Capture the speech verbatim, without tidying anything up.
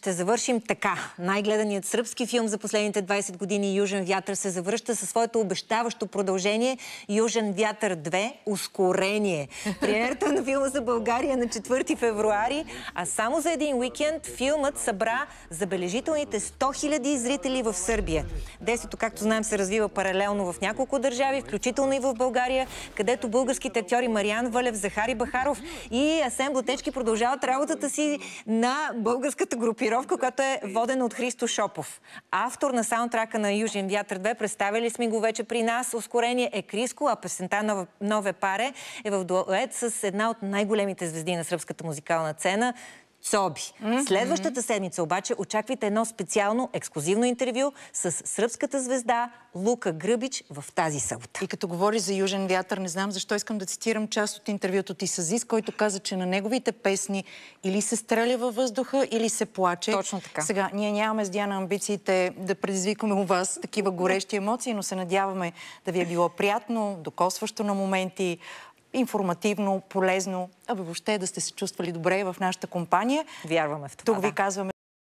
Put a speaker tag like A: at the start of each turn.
A: Ще завършим така. Най-гледаният сръбски филм за последните двайсет години «Южен вятър» се завръща със своето обещаващо продължение «Южен вятър две. Ускорение». Премиерата на филма за България на четвърти февруари, а само за един уикенд филмът събра забележителните сто хиляди зрители в Сърбия. Действието, както знаем, се развива паралелно в няколко държави, включително и в България, където българските актьори Мариан Вълев, Захари Бахаров и Асен Блатечки продължават работата си на българската групировка, която е водена от Христо Шопов. Автор на саундтрака на «Южен вятър две», представили сме го вече при нас. Ускорение е Криско, а песента «Нове паре» е в дует с една от най-големите звезди на сръбската музикална сцена – Цоби. Mm-hmm. Следващата седмица обаче очаквайте едно специално ексклузивно интервю с сръбската звезда Лука Гръбич в тази събота.
B: И като говори за «Южен вятър», не знам защо искам да цитирам част от интервюто ти с Зис, който каза, че на неговите песни или се стреля във въздуха, или се плаче.
A: Точно така.
B: Сега, ние нямаме с Диана амбициите да предизвикаме у вас такива горещи емоции, но се надяваме да ви е било приятно, докосващо на моменти, информативно, полезно, а въобще да сте се чувствали добре в нашата компания.
A: Вярваме в това.
B: Тук ви
A: да.
B: казваме